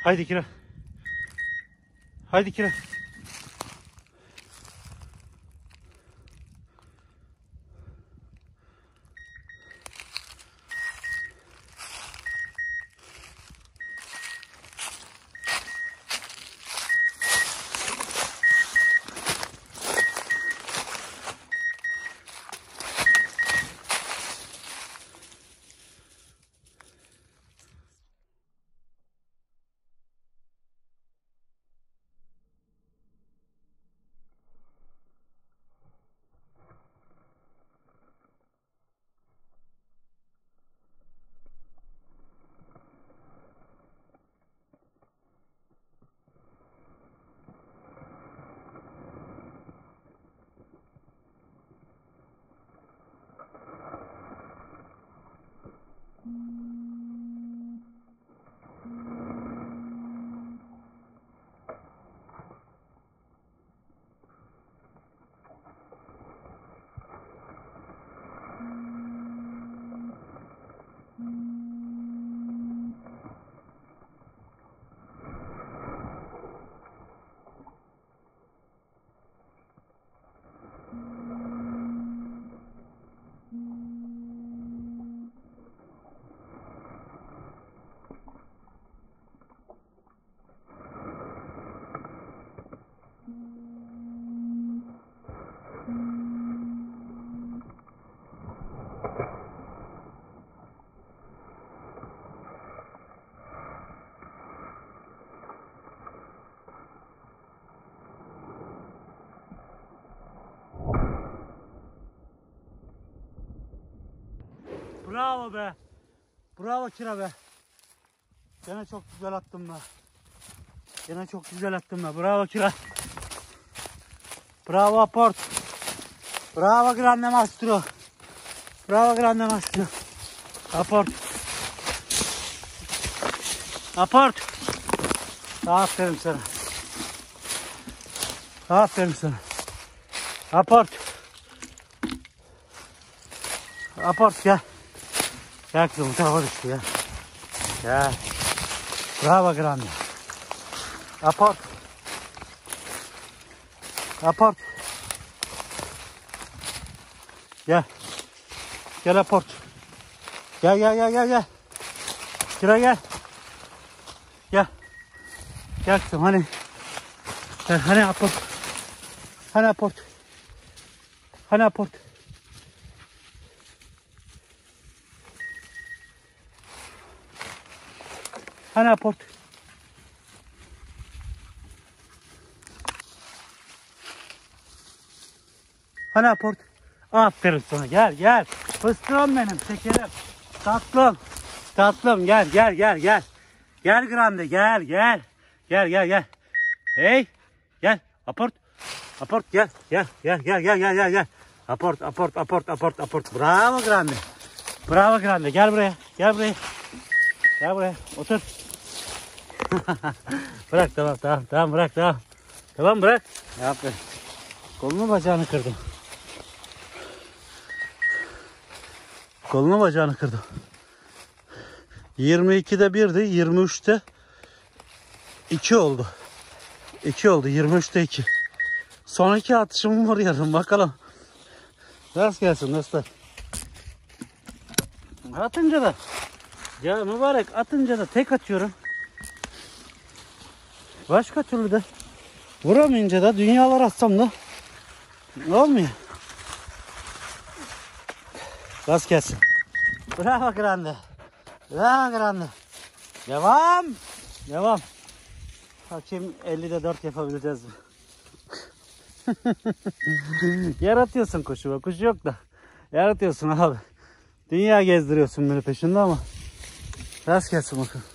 Haydi Kira. Haydi Kira. Bravo be. Bravo Kira be. Gene çok güzel attın be. Gene çok güzel attın be. Bravo Kira. Bravo Aport. Bravo Grande Mastro. Bravo Grande Mastro. Aport. Aport. Aferin sana. Aferin sana. Aport. Aport gel. Gel kızım, tarafa düştü ya. Gel. Bravo Grande. Aport. Aport. Gel. Gel Aport. Gel gel gel gel gel. Kira gel. Gel. Gel kızım hani. Gel hani Aport. Hani Aport. Hani Aport. Hani Aport. Hani Aport. Aferin sana, gel gel. Fıstığım benim, şekerim. Tatlım. Tatlım gel gel gel gel. Gel Grande gel gel. Gel gel gel. Hey. Gel. Aport. Aport gel gel gel gel gel gel gel gel. Aport Aport Aport Aport Aport. Bravo Grande. Bravo Grande. Gel buraya. Gel buraya. Gel buraya. Otur. Bırak tamam tamam tamam bırak tamam. Tamam bırak. Aferin. Kolunu bacağını kırdım. Kolunu bacağını kırdım. 22'de 1'di. 23'te 2 oldu. 2 oldu. 23'te 2. Son 2 atışımı var yarın. Bakalım. Ders gelsin dostlar. Atınca da ya mübarek atınca da tek atıyorum. Başka türlü de vuramayınca da dünyalar atsam da olmuyor. Gaz gelsin. Bravo Grande. Bravo Grande. Devam. Devam. Bakayım 50'de 4 yapabileceğiz mi? Yaratıyorsun kuşu. Kuş yok da. Yaratıyorsun abi. Dünya gezdiriyorsun beni peşinde ama. Gaz gelsin bakalım.